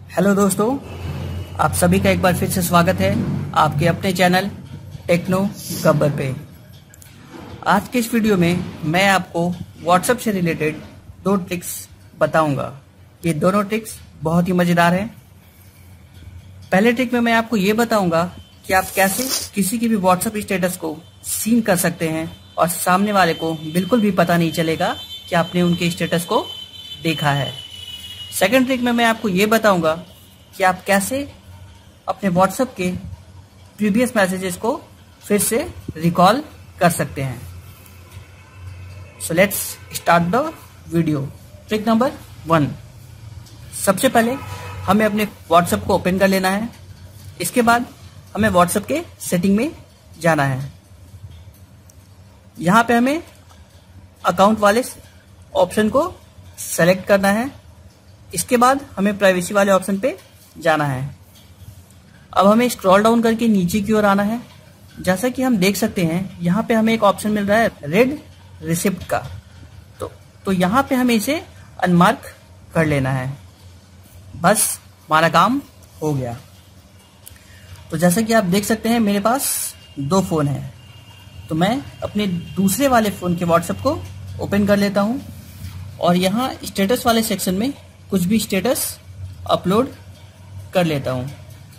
Hello दोस्तों, आप सभी का एक बार फिर से स्वागत है आपके अपने चैनल टेक्नो गब्बर पे। आज के इस वीडियो में मैं आपको व्हाट्सएप से रिलेटेड दो ट्रिक्स बताऊंगा। ये दोनों ट्रिक्स बहुत ही मज़ेदार हैं। पहले ट्रिक में मैं आपको ये बताऊंगा कि आप कैसे किसी की भी व्हाट्सएप स्टेटस को सीन कर सकते हैं और सामने वाले को बिल्कुल भी पता नहीं चलेगा कि आपने उनके स्टेटस को देखा है। सेकंड ट्रिक में मैं आपको ये बताऊंगा कि आप कैसे अपने व्हाट्सएप के प्रीवियस मैसेजेस को फिर से रिकॉल कर सकते हैं। So let's start the video. Trick number 1, सबसे पहले हमें अपने व्हाट्सएप को ओपन कर लेना है। इसके बाद हमें व्हाट्सएप के सेटिंग में जाना है। यहाँ पे हमें अकाउंट वाले ऑप्शन को सेलेक्ट करना है। इसके बाद हमें प्राइवेसी वाले ऑप्शन पे जाना है। अब हमें स्क्रॉल डाउन करके नीचे की ओर आना है। जैसा कि हम देख सकते हैं यहाँ पे हमें एक ऑप्शन मिल रहा है रेड रिसिप्ट का। तो यहाँ पे हमें इसे अनमार्क कर लेना है। बस हमारा काम हो गया। तो जैसा कि आप देख सकते हैं मेरे पास दो फ़ोन हैं, तो मैं अपने दूसरे वाले फ़ोन के व्हाट्सएप को ओपन कर लेता हूँ और यहाँ स्टेटस वाले सेक्शन में कुछ भी स्टेटस अपलोड कर लेता हूँ।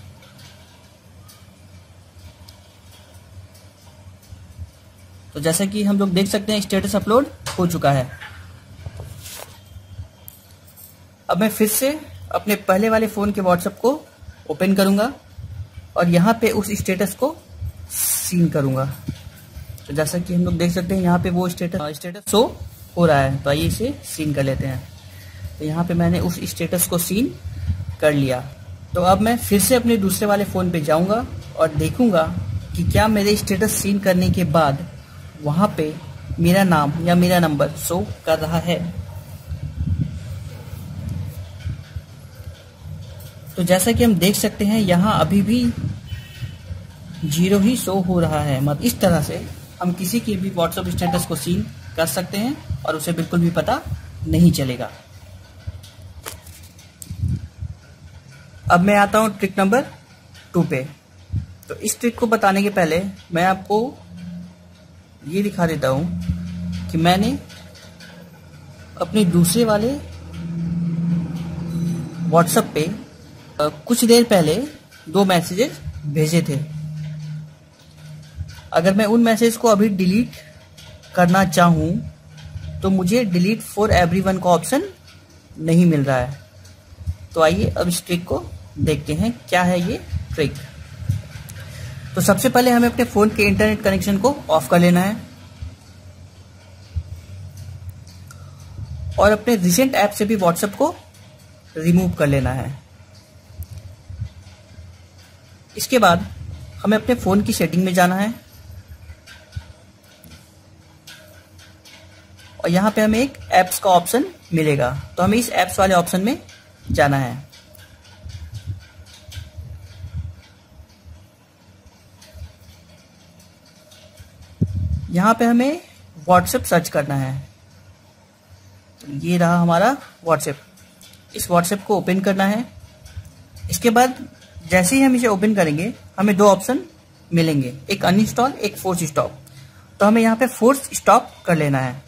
तो जैसा कि हम लोग देख सकते हैं स्टेटस अपलोड हो चुका है। अब मैं फिर से अपने पहले वाले फ़ोन के व्हाट्सएप को ओपन करूँगा और यहाँ पे उस स्टेटस को सीन करूँगा। तो जैसा कि हम लोग देख सकते हैं यहाँ पे वो स्टेटस शो हो रहा है। तो आइए इसे सीन कर लेते हैं। तो यहाँ पे मैंने उस स्टेटस को सीन कर लिया। तो अब मैं फिर से अपने दूसरे वाले फ़ोन पे जाऊँगा और देखूँगा कि क्या मेरे स्टेटस सीन करने के बाद वहाँ पे मेरा नाम या मेरा नंबर शो कर रहा है। तो जैसा कि हम देख सकते हैं यहाँ अभी भी 0 ही शो हो रहा है। मतलब इस तरह से हम किसी की भी व्हाट्सएप स्टेटस को सीन कर सकते हैं और उसे बिल्कुल भी पता नहीं चलेगा। अब मैं आता हूँ ट्रिक नंबर 2 पे। तो इस ट्रिक को बताने के पहले मैं आपको ये दिखा देता हूँ कि मैंने अपने दूसरे वाले व्हाट्सएप पे कुछ देर पहले 2 मैसेजेस भेजे थे। अगर मैं उन मैसेज को अभी डिलीट करना चाहूँ तो मुझे डिलीट फॉर एवरीवन का ऑप्शन नहीं मिल रहा है। तो आइए अब इस ट्रिक को देखते हैं क्या है ये ट्रिक। तो सबसे पहले हमें अपने फ़ोन के इंटरनेट कनेक्शन को ऑफ कर लेना है और अपने रिसेंट ऐप से भी व्हाट्सएप को रिमूव कर लेना है। इसके बाद हमें अपने फ़ोन की सेटिंग में जाना है और यहाँ पे हमें एक ऐप्स का ऑप्शन मिलेगा। तो हमें इस ऐप्स वाले ऑप्शन में जाना है। यहाँ पे हमें व्हाट्सएप सर्च करना है। तो ये रहा हमारा व्हाट्सएप। इस व्हाट्सएप को ओपन करना है। इसके बाद जैसे ही हम इसे ओपन करेंगे हमें 2 ऑप्शन मिलेंगे, एक अनइंस्टॉल, एक फोर्स स्टॉप। तो हमें यहाँ पे फोर्स स्टॉप कर लेना है।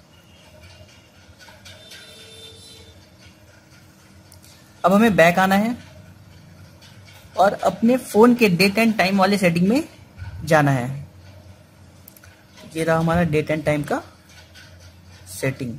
अब हमें बैक आना है और अपने फ़ोन के डेट एंड टाइम वाले सेटिंग में जाना है। ये रहा हमारा डेट एंड टाइम का सेटिंग।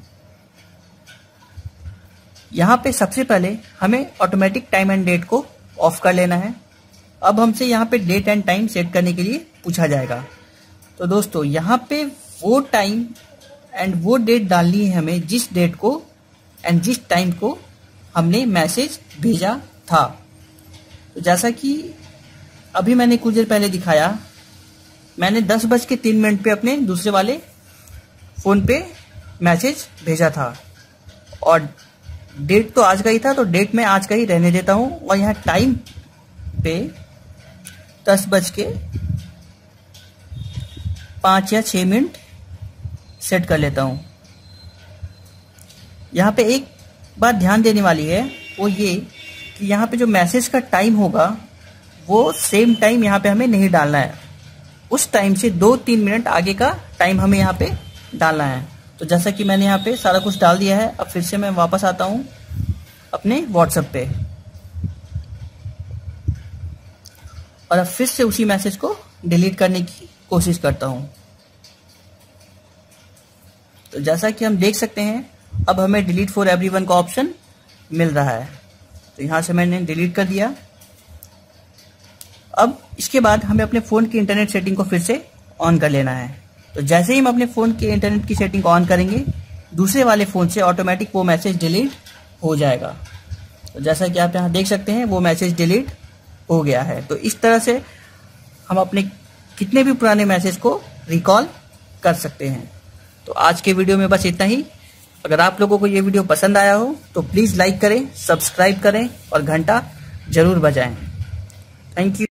यहाँ पे सबसे पहले हमें ऑटोमेटिक टाइम एंड डेट को ऑफ कर लेना है। अब हमसे यहाँ पे डेट एंड टाइम सेट करने के लिए पूछा जाएगा। तो दोस्तों यहाँ पे वो टाइम एंड वो डेट डालनी है हमें जिस डेट को एंड जिस टाइम को हमने मैसेज भेजा था। तो जैसा कि अभी मैंने कुछ देर पहले दिखाया, मैंने 10:03 पे अपने दूसरे वाले फ़ोन पे मैसेज भेजा था और डेट तो आज का ही था, तो डेट मैं आज का ही रहने देता हूँ और यहाँ टाइम पे 10:05 या 6 मिनट सेट कर लेता हूँ। यहाँ पे एक बात ध्यान देने वाली है वो ये कि यहाँ पे जो मैसेज का टाइम होगा वो सेम टाइम यहाँ पे हमें नहीं डालना है, उस टाइम से 2-3 मिनट आगे का टाइम हमें यहाँ पे डालना है। तो जैसा कि मैंने यहाँ पे सारा कुछ डाल दिया है, अब फिर से मैं वापस आता हूँ अपने व्हाट्सएप पे और अब फिर से उसी मैसेज को डिलीट करने की कोशिश करता हूँ। तो जैसा कि हम देख सकते हैं अब हमें डिलीट फॉर एवरीवन का ऑप्शन मिल रहा है। तो यहाँ से मैंने डिलीट कर दिया। अब इसके बाद हमें अपने फ़ोन की इंटरनेट सेटिंग को फिर से ऑन कर लेना है। तो जैसे ही हम अपने फ़ोन के इंटरनेट की सेटिंग को ऑन करेंगे, दूसरे वाले फ़ोन से ऑटोमेटिक वो मैसेज डिलीट हो जाएगा। तो जैसा कि आप यहाँ देख सकते हैं वो मैसेज डिलीट हो गया है। तो इस तरह से हम अपने कितने भी पुराने मैसेज को रिकॉल कर सकते हैं। तो आज के वीडियो में बस इतना ही। अगर आप लोगों को ये वीडियो पसंद आया हो तो प्लीज़ लाइक करें, सब्सक्राइब करें और घंटा जरूर बजाएं। Thank you.